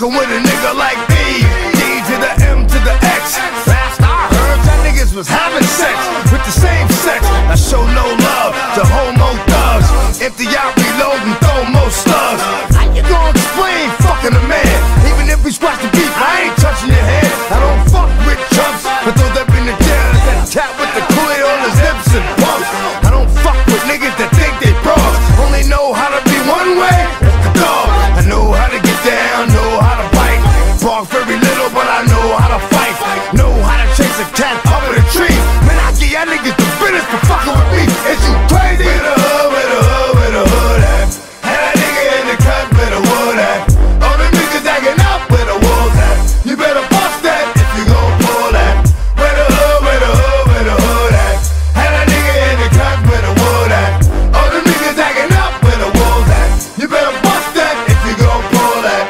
fucking with a nigga like me. D to the M to the X. Last I heard, that niggas was having sex with the same sex. I show no love to homo thugs. Empty out, reload, and throw more slugs. How you gonna explain fucking a man? Even if we squash the beef, I ain't touching your head. I don't fuck with chumps, but those that been in jail, that cat with the Kool-Aid on his lips and pumps. I don't fuck with niggas that think they bros. Only know how to be one way, that's the dog. I know how to get down, know how to bite. Bark very little, but I know how to fight. Know how to chase a cat up in a tree. Man, I give y'all niggas the business for fucking with me. Is you crazy? Where the hood, where the hood, where the hood at? And that nigga in the cut, where the wood at? All the niggas acting up, where the wolves at? You better bust that if you gon' pull that. Where the hood, where the hood, where the hood at? And that nigga in the cut, where the wood at? All the niggas acting up, where the wolves at? You better bust that if you gon' pull that.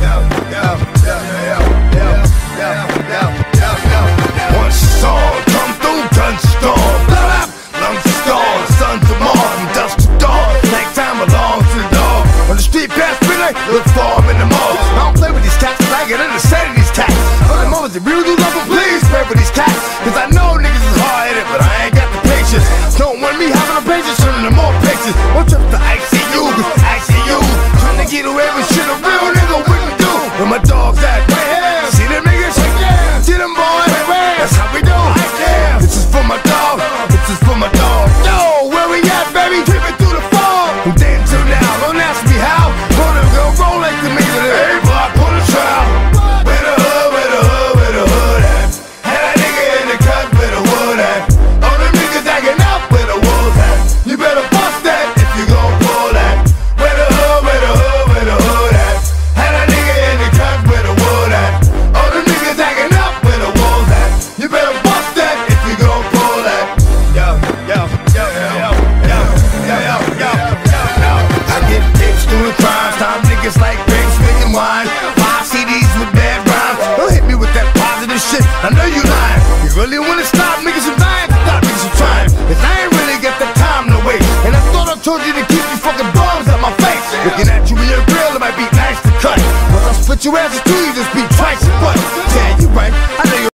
One song, come through, gun storm. Lungs of storm, sons of Mars, from dusk to dawn. Nighttime belongs to the dog. On the street past midnight, look for him in the mall. I don't play with these cats, I get in the set of these cats. All the mothers that really do love them, please pray for these cats. Cause I know niggas is hard-headed, but I ain't got the patience. Don't want me having a patience, turning to more patience. One trip to ICU, cause ICU trying to get away with shit a real nigga wouldn't do. Where my dogs at? Right here. See them niggas? Yeah. See them boys? That's how we do. Yeah. This is for my dog. This is for my dog. Yo, where we at, baby? Tripping through the fall. From then till now, don't ask me how. Gonna go roll like the nigga to every block on the trial. Where the hood, where the hood, where the hood at? And that nigga in the cut, where the wood at? All the niggas acting up, where the wolves at? You better bust that if you gon' pull that. Where the hood, where the hood, where the hood at? And that nigga in the cut, where the wood at? All the niggas acting up, where the wolves at? You better bust that if you gon' pull that. Yo, yo, yo, yo, yo, yo, yo, yo, yo. I get bitch doing crimes, time niggas like drinks, making wine. 5 CDs with bad rhymes. Don't hit me with that positive shit, I know you lying. You really wanna stop niggas from dying? Stop niggas from trying. Cause I ain't really got the time to wait. And I thought I told you to keep these fucking bombs out my face. Looking at you in your grill, it might be nice to cut. But I'll split your asses too.